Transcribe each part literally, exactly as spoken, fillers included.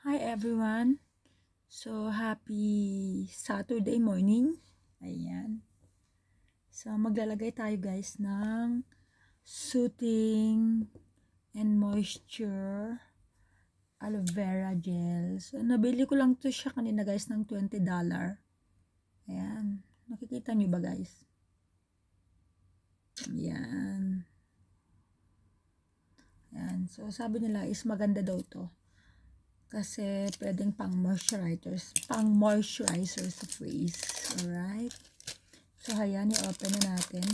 Hi everyone! So, happy Saturday morning. Ayan. So, maglalagay tayo guys ng soothing and moisture aloe vera gel. So, nabili ko lang to siya kanina guys ng twenty dollars. Ayan. Nakikita nyo ba guys? Ayan. Ayan. So, sabi nila is maganda daw to. Kasi pwedeng pang moisturizers, pang moisturizer sa face. Alright. So, ayan, i-open na natin.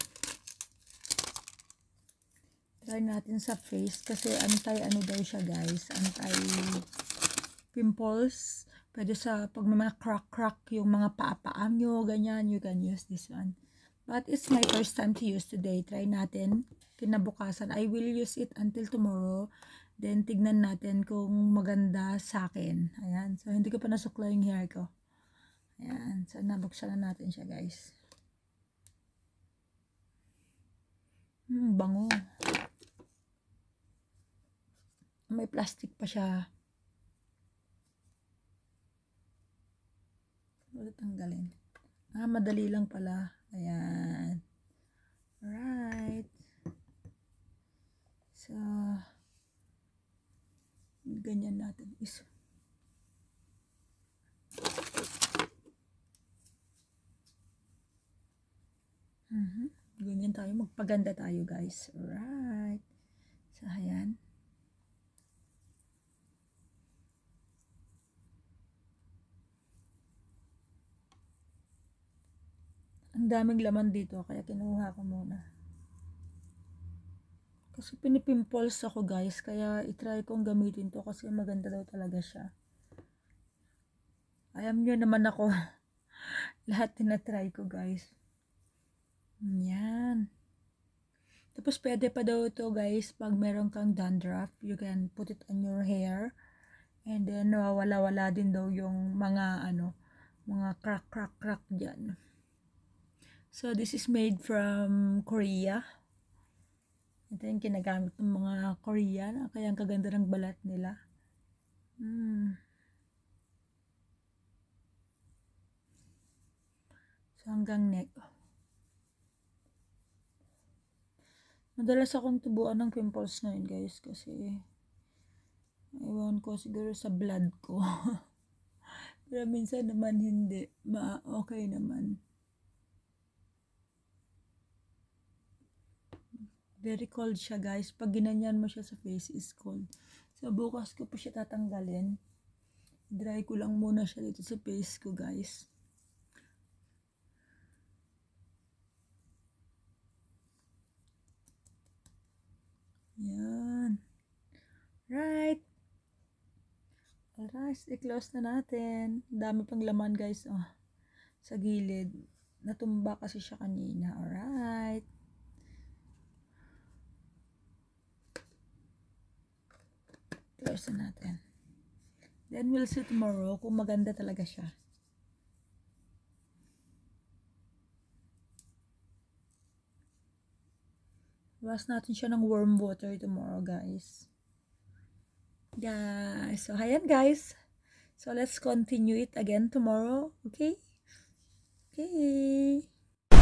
Try natin sa face kasi anti-ano daw siya guys. Anti-pimples. Pwede sa pag may mga crack-crack yung mga paa-paa nyo, ganyan, you can use this one. But it's my first time to use today. Try natin. Kinabukasan. I will use it until tomorrow. Then, tignan natin kung maganda sa akin. Ayan. So, hindi ko pa nasukla yung hair ko. Ayan. So, nabuksan na natin siya, guys. Hmm, bango. May plastic pa siya. Wala tanggalin. Ah, madali lang pala. Ayan. Alright. So, ganyan natin is mm-hmm. Ganyan tayo, magpaganda tayo guys. Alright. So, ayan. Ang daming laman dito kaya kinuha ko muna. Kasi pinipimples ako guys, kaya itry kong gamitin to kasi maganda daw talaga siya. Alam nyo naman ako, lahat tinatry ko guys. Yan. Tapos pwede pa daw ito guys, pag meron kang dandruff, you can put it on your hair. And then nawawala-wala din daw yung mga ano, mga crack-crack-crack dyan. So this is made from Korea. Ito yung kinagamit ng mga Korean. Kaya ang kaganda ng balat nila. Hmm. So, hanggang neck. Madalas akong tubuan ng pimples ngayon, guys. Kasi, ewan ko siguro sa blood ko. Pero minsan naman hindi. Ma okay naman. Very cold siya guys. Pag ginanyan mo siya sa face is cold. So bukas ko pa siya tatanggalin. Dry ko lang muna siya dito sa face ko guys. Yan. Right. Alright. I-close na natin. Dami pang laman guys. Oh, sa gilid. Natumba kasi siya kanina. Alright. Close na natin. Then we'll see tomorrow kung maganda talaga siya. Wash natin siya ng warm water tomorrow, guys. Guys, so ayan guys. So let's continue it again tomorrow, okay? Okay.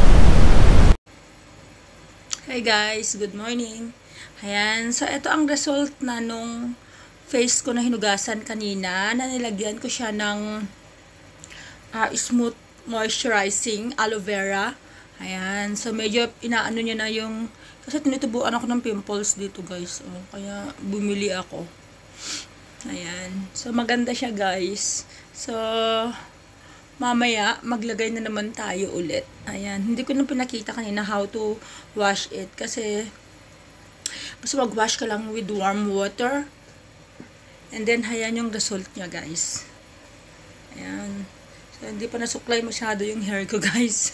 Hi guys, good morning. Ayan, so ito ang result na nung face ko na hinugasan kanina, na nilagyan ko siya ng uh, smooth moisturizing aloe vera. Ayan, so medyo inaano niya na yung, kasi tinutubuan ako ng pimples dito guys, oh, kaya bumili ako. Ayan, so maganda siya guys. So mamaya maglagay na naman tayo ulit. Ayan, hindi ko na pinakita kanina how to wash it kasi basta mag-wash ka lang with warm water. And then, ayan yung result niya, guys. Ayan. So, hindi pa nasuklay masyado yung hair ko, guys.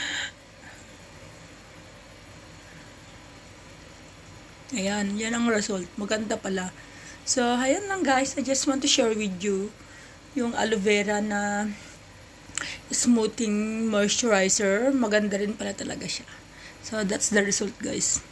Ayan, yan ang result. Maganda pala. So, ayan lang, guys. I just want to share with you yung aloe vera na smoothing moisturizer. Maganda rin pala talaga siya. So, that's the result, guys.